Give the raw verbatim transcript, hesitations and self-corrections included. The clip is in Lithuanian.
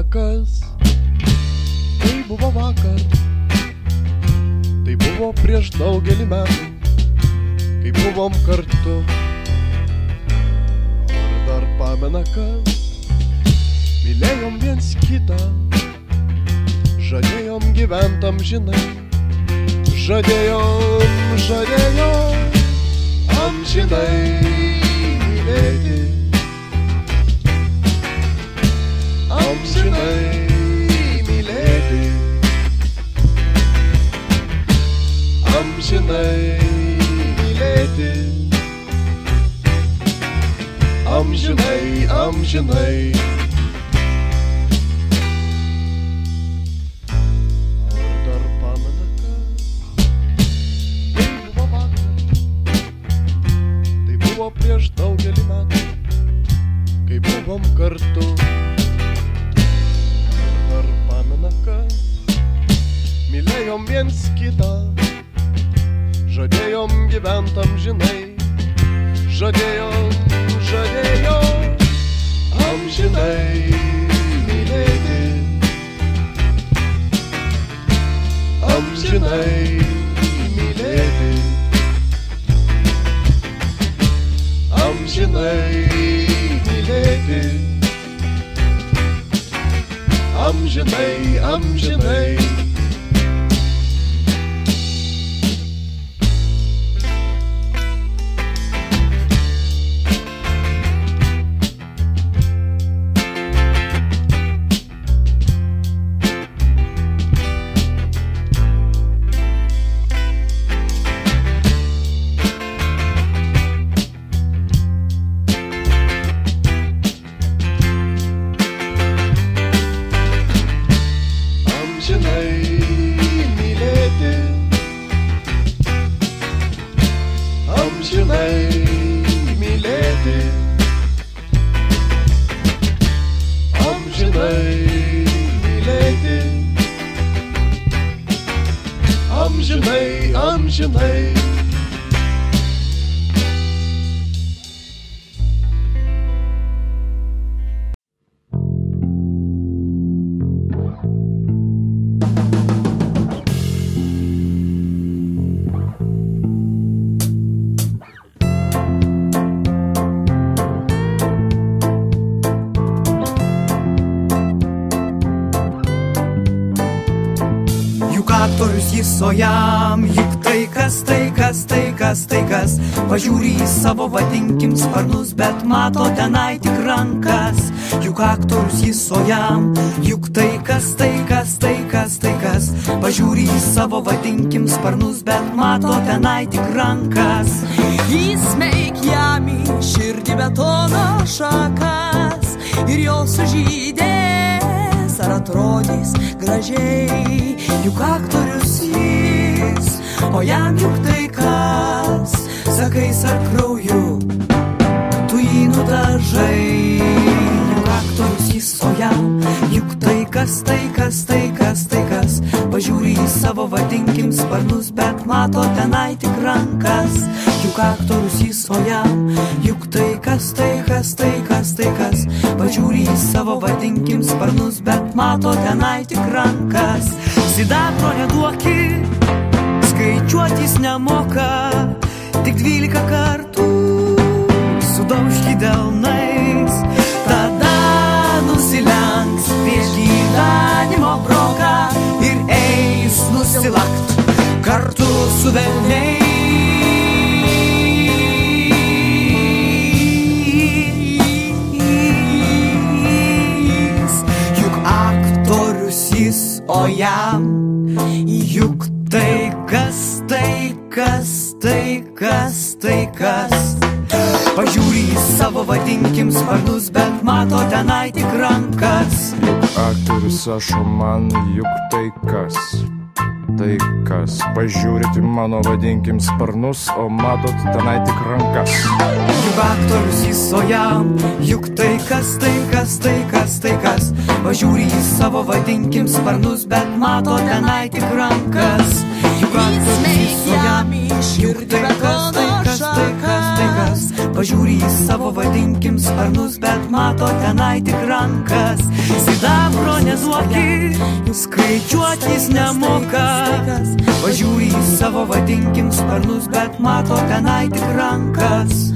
kas. Tai buvo vakar, tai buvo prieš daugelį metų, kai buvom kartu. Ar dar pamena kas? Mylėjom viens kitą, žadėjom gyvent amžinai. Žadėjom, žadėjom amžinai mylėti. Amžinai mylėti. Amžinai mylėti. Amžinai, amžinai. Ar dar pamena kas? Tai buvo vakar, tai buvo prieš daugelį metų, kai buvom kartu. Ar pamena kas? Mylėjom viens kitą, žadėjom gyvent amžinai. Žadėjom, žadėjom amžinai mylėti. Amžinai mylėti. Amžinai mylėti. Amžinai, amžinai. Amžinai, amžinai. Aktorius jis, o jam juk tai kas, tai kas, tai kas, tai kas. Pažiūri į savo vadinkim sparnus, bet mato tenai tik rankas. Juk aktorius jis, o jam juk tai kas, tai kas, tai kas, tai kas. Pažiūri į savo vadinkim sparnus, bet mato tenai tik rankas. Įsmeik jam į širdį betono šakas ir jos sužydės ar atrodys gražiai. Juk aktorius jis, o jam juk tai kas. Sakais ar krauju, tu jį nudažai. Juk aktorius jis, o jam juk tai kas, tai kas, tai kas, tai kas. Pažiūri į savo vadinkim sparnus, bet mato tenai tik rankas. Juk aktorius jis, o jam juk tai kas, tai kas, tai kas, tai kas. Pažiūri į savo vadinkim sparnus, bet mato tenai tik rankas. Sidabro neduoki, skaičiuotis nemoka, tik dvylika kartų sudaužki delnais. Tada nusilenks prieš gyvenimo broką ir eis nusilakt kartu su velniais. Juk aktorius jis, o jam juk tai kas, tai kas, tai kas, tai kas. Pažiūri į savo vadinkim sparnus, bet mato tenai tik rankas. Juk aktorius aš, o man juk tai kas, tai kas. Pažiūrėt į mano vadinkim sparnus, o matot tenai tik rankas. Juk aktorius jis, o jam juk tai kas, tai kas, tai kas, tai kas. Pažiūri į savo vadinkim sparnus, bet mato tenai tik rankas. Juk aktorius jis, o jam juk tai kas, tai kas, tai kas, tai kas. pažiūri į savo vadinkim sparnus, bet mato tenai tik rankas. Sidabro neduokit, skaičiuot jis nemoka, pažiūri į savo vadinkim sparnus, bet mato tenai tik rankas.